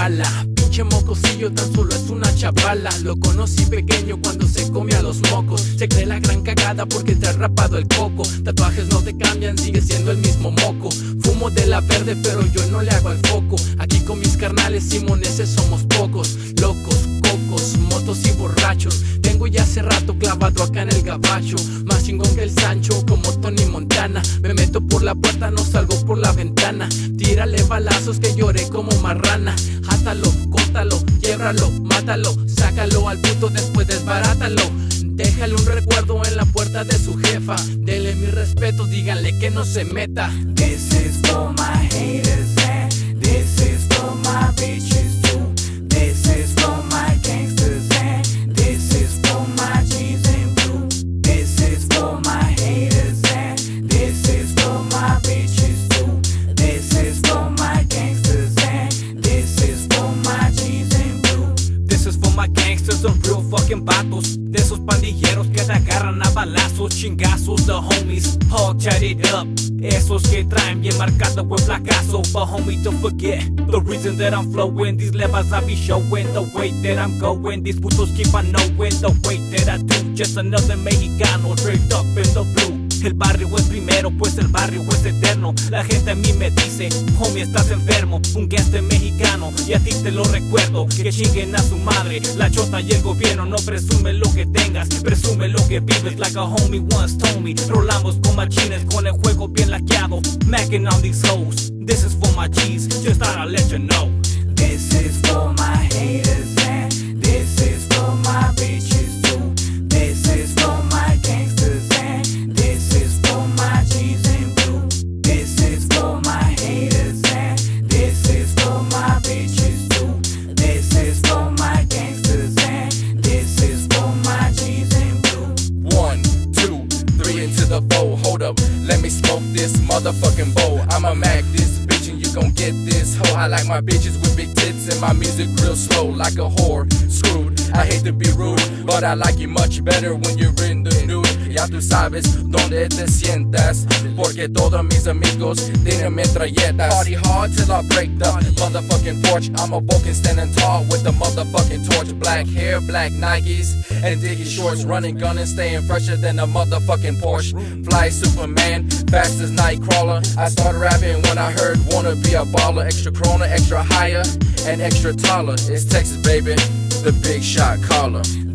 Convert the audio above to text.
bala. Pinche mocosillo tan solo es una chavala. Lo conocí pequeño cuando se comía los mocos. Se cree la gran cagada porque te ha rapado el coco. Tatuajes no te cambian, sigue siendo el mismo moco. Fumo de la verde pero yo no le hago al foco. Aquí con mis carnales simoneses somos pocos. Locos, cocos, motos y borrachos. Tengo ya hace rato clavado acá en el gabacho. Más chingón que el Sancho como Tony Montana. Me meto por la puerta, no salgo por la ventana. Tírale balazos que lloré como marrana. Játalo, córtalo, quiébralo, mátalo. Sácalo al puto, después desbarátalo. Déjale un recuerdo en la puerta de su jefa. Dele mis respetos, díganle que no se meta. This is for my haters and this is for my bitches too. This is for my gangsters and this is for my G's in blue. This is for my haters and this is for my bitches too. This is for my gangsters and this is for my G's in blue. This is for my gangsters, the real fucking vatos. De esos pandilleros que te agarran a balazos, chingazos, the homies, all chatted up. Esos que traen bien marcado buen fracaso. But homie, don't forget the reason that I'm flowing. These levels I be showing, the way that I'm going. These putos keep on knowing the way that I do. Just another mexicano draped up in the blue. El barrio es primero, pues el barrio es eterno. La gente a mí me dice, homie, estás enfermo. Un gangster mexicano, y a ti te lo recuerdo. Que chinguen a su madre, la chota y el gobierno. No presume lo que tengas, presume lo que vives. Like a homie once told me, rolamos con machines, con el juego bien laqueado. Macking on these hoes, this is for my G's, just thought I'd let you know. This is for my haters and this is for my bitches too. This is for my gangsters and this is for my G's in blue. This is for my haters and this is for my bitches too. This is for my gangsters and this is for my G's in blue. 1, 2, 3 into the bowl. Hold up, let me smoke this motherfucking bowl. I'ma Mac this bitch and you gon' get this hoe. I like my bitches with big tits and my music real slow like a whore. Screwed, I hate to be rude, but I like you much better when you're in the nude. Ya tú sabes dónde te sientas, porque todos mis amigos tienen metralletas. Party hard till I break the motherfucking porch. I'm a Vulcan standing tall with the motherfucking torch. Black hair, black Nikes, and diggy shorts. Running gun and staying fresher than a motherfucking Porsche. Fly Superman, fast as Nightcrawler. I started rapping when I heard wanna be a baller. Extra Corona, extra higher, and extra taller. It's Texas, baby, the big shot caller.